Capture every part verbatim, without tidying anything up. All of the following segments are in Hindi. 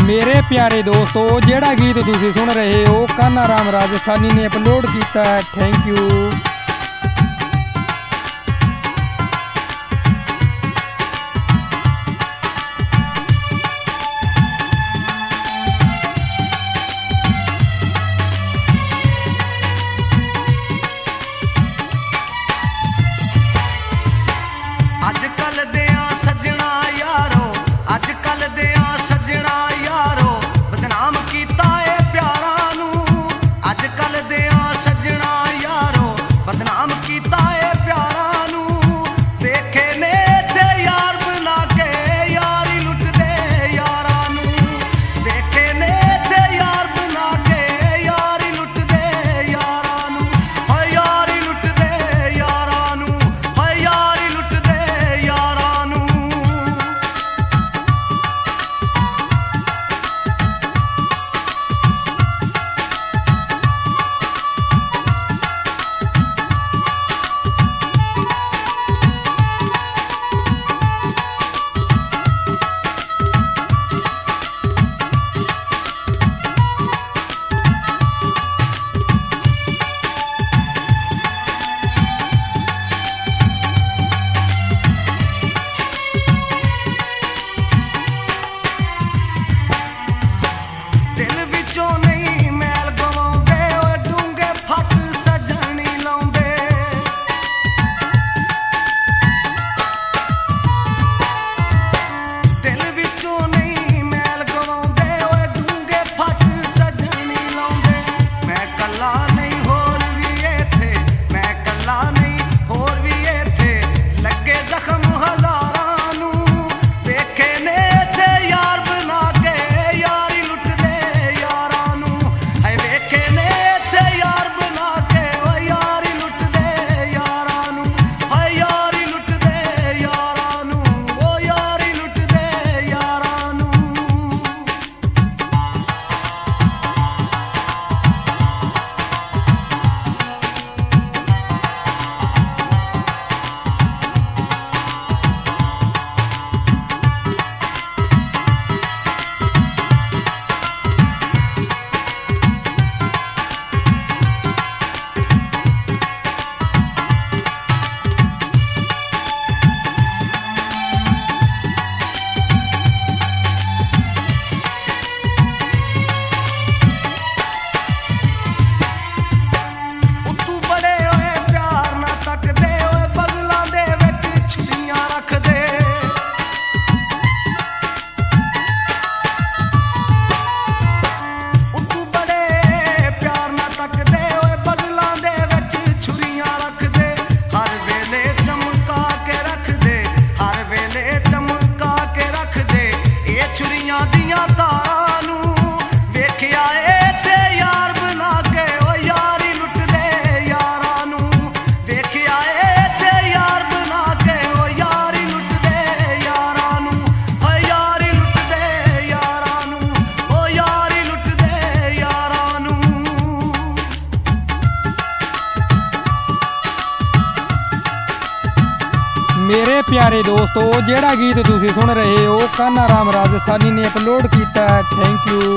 मेरे प्यारे दोस्तों जेड़ा गीत तुसी सुन रहे हो कान्हा राम राजस्थानी ने अपलोड किया है। Thank you. अजकल दिया सजना यारो अजकल दिया सजना यारो बदनाम कीता है प्यारा नू। अजकल दिया सजना यारो बदनाम कीता है प्यारा नू। देखे ने थे यार बना के यारी लुट दे यारा नू। देखे ने थे यार बना के यारी लुट दे यारा नू। हाय यारी लुट दे यारा नू। हाय यारी लुट दे यारा नू। दिल विचों नहीं मैल गवाउंदे ओए डूंगे फट सजनी लाउंदे। दिल विचों नहीं मैल गवाउंदे ओए डूंगे फट सजनी लाउंदे। मैं कल्ला नहीं होर भी इत्थे मैं कल्ला नहीं होर भी इत्थे लगे जख्म हजारां नू। देखे ने इत्थे यार बना के यारी लुट दे यारा नू। हाय वेखे ने इत्थे यार बना के ओ यारी लुट दे यारा नू। हाय यारी लुट दे यारा नू। ओ यारी लुट दे यारा नू। उतू बड़े होए प्यार ना तकदे ओए बगलां दे विच छुरियां रखदे। उतू बड़े प्यार ना तकदे ओए बगलां दे विच छुरियां रखदे। हर वेले चमका के रखदे हर वेले चमका के रखदे ए छुरियां दियां तारां नू। वेखिया ए ते यार बना के ओ यारी लुट दे यारा नू। वेखिया ए ते यार बना के ओ यारी लुट दे यारा नू। ओ यारी लुट दे यारा नू। ओ यारी लुट दे यारा नू। मेरे प्यारे दोस्तों जेड़ा गीत तुसी सुन रहे हो कान्हा राम राजस्थानी ने अपलोड किया है। Thank you.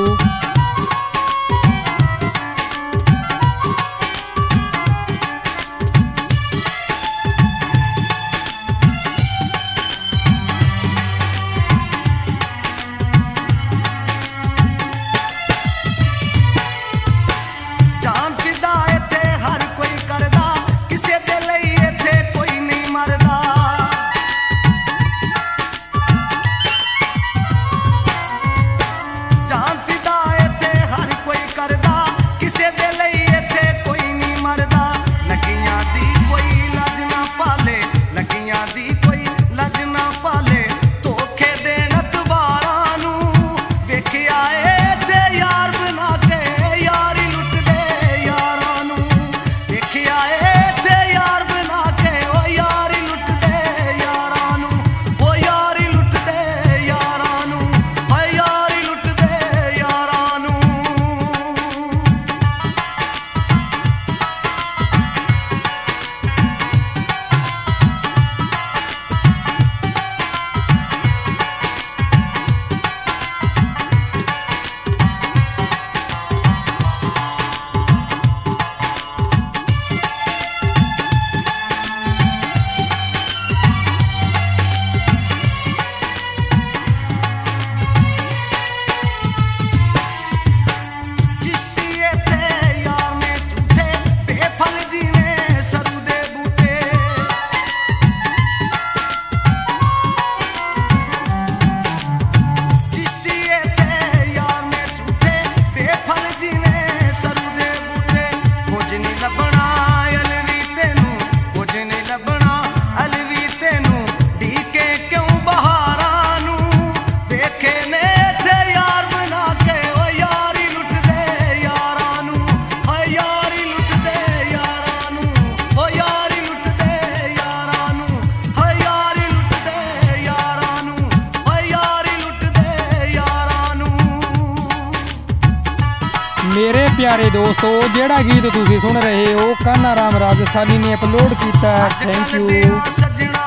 जान फिदा इत्थे हर कोई करदा किसे दे लई इत्थे कोई नहीं मरदा। जान फिदा मेरे प्यारे दोस्तों जेड़ा गीत तुसी सुन रहे हो कान्हा राम राजस्थानी ने अपलोड किया। Thank you. सजना